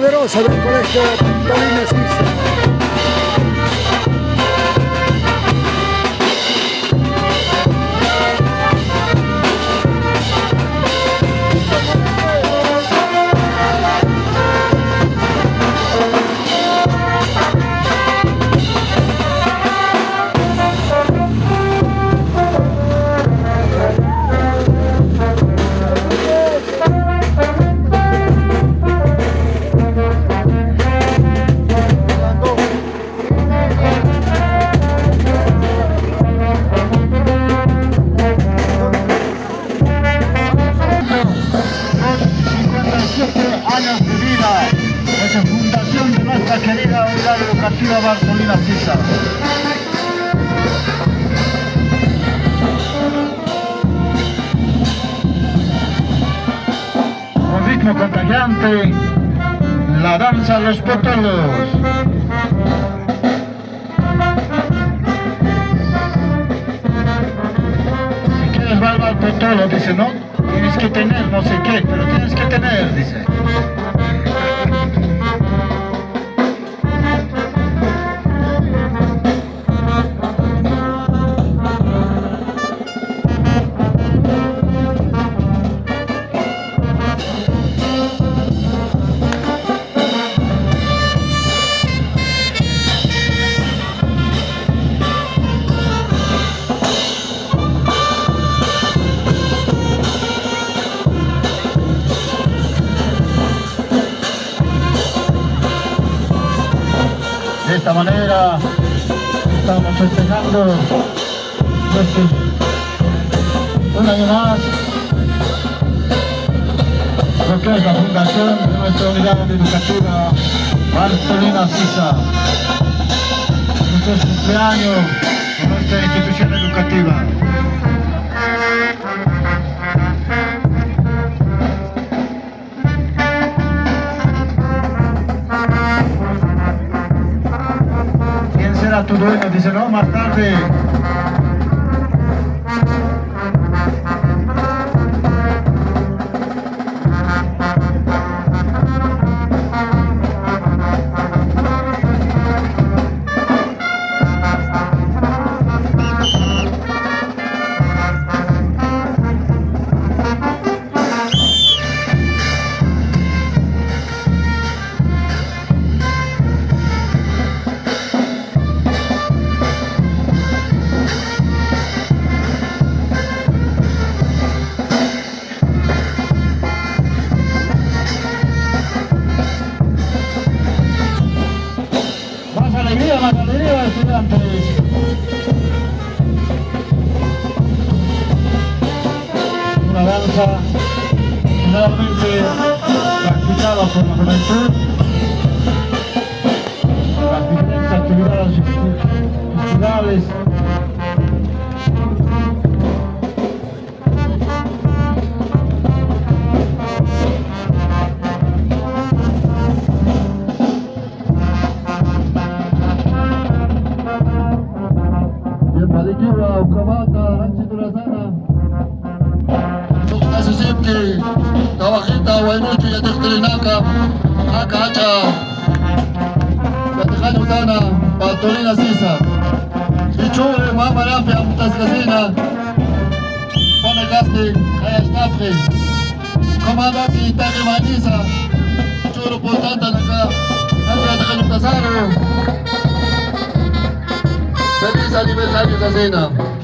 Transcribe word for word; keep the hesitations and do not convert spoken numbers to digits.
poderosa del colegio Bartolina Sisa. Años de vida desde fundación de nuestra querida unidad educativa Bartolina Sisa. Con ritmo contagiante, la danza de los potolos. Si quieres bailar al potolo, dice, no, tienes que tener no sé qué, pero tienes que tener, dice. De esta manera estamos festejando este, un año más lo que es la fundación de nuestra unidad educativa Bartolina Sisa. Nuestro cumpleaños de nuestra institución educativa. A tu dueño, dice, no, más tarde. Más alegría, más alegría, estudiantes. Una danza generalmente practicada por la juventud. Las diferentes actividades culturales. Balikiwa, Ukawata, Ranchi Turazana. Tukta Sisipki, Tawakita, Wainuchi, Yatiktirinaka, Haka Hacha, Yatikhanyu Tana, Bartolina Sisa. Ichuri, Mama Rafia, Mutaskazina, Pone Gasti, Kaya Stafri, Komandati, Taki Manisa, Churu Pultanta, Naka, Naka Yatikhanyu Tasaru. Feliz aniversario, Zazina.